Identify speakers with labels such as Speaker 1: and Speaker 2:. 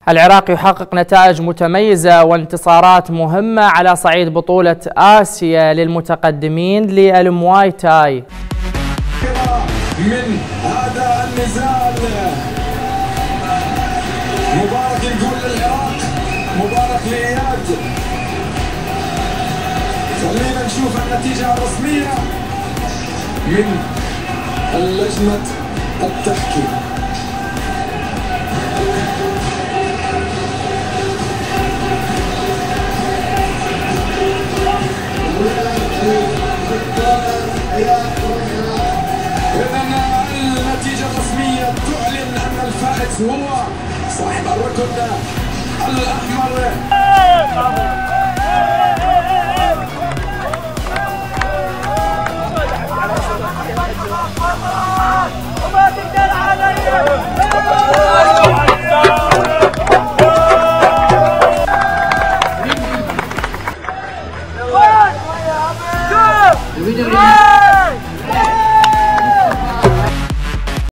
Speaker 1: العراق يحقق نتائج متميزة وانتصارات مهمة على صعيد بطولة آسيا للمتقدمين للمواي تاي.
Speaker 2: من هذا النزال مبارك نقول للعراق، مبارك لإياد. خلينا نشوف النتيجة الرسمية من لجنة التحكيم. إذن النتيجة الرسمية تعلن أن الفائز هو صاحب الركن الأحمر.
Speaker 3: وما